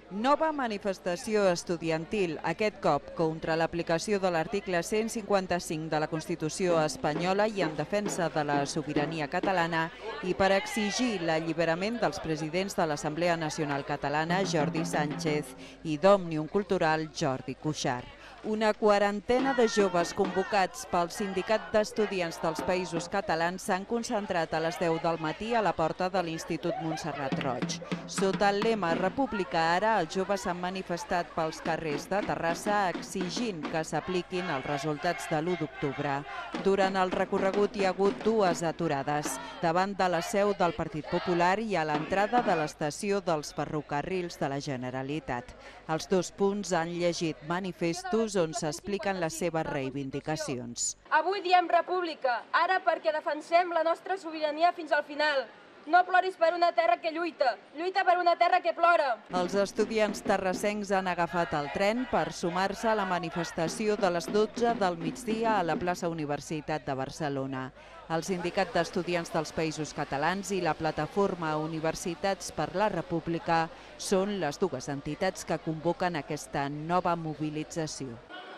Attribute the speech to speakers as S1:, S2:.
S1: Nova manifestació estudiantil, aquest cop contra l'aplicació de l'article 155 de la Constitució espanyola i en defensa de la sobirania catalana i per exigir l'alliberament dels presidents de l'Assemblea Nacional Catalana, Jordi Sánchez, i d'Òmnium Cultural, Jordi Cuixart. Una quarantena de joves convocats pel Sindicat d'Estudiants dels Països Catalans s'han concentrat a les 10 del matí a la porta de l'Institut Montserrat Roig. Sota el lema República ara, els joves s'han manifestat pels carrers de Terrassa exigint que s'apliquin els resultats de l'1 d'octubre. Durant el recorregut hi ha hagut dues aturades, davant de la seu del Partit Popular i a l'entrada de l'estació dels ferrocarrils de la Generalitat. Els dos punts han llegit manifestos on s'expliquen les seves reivindicacions.
S2: Avui diem república, ara perquè defensem la nostra sobirania fins al final. No ploris per una terra que lluita, lluita per una terra que plora.
S1: Els estudiants terrassencs han agafat el tren per sumar-se a la manifestació de les 12 del migdia a la plaça Universitat de Barcelona. El Sindicat d'Estudiants dels Països Catalans i la plataforma Universitats per la República són les dues entitats que convoquen aquesta nova mobilització.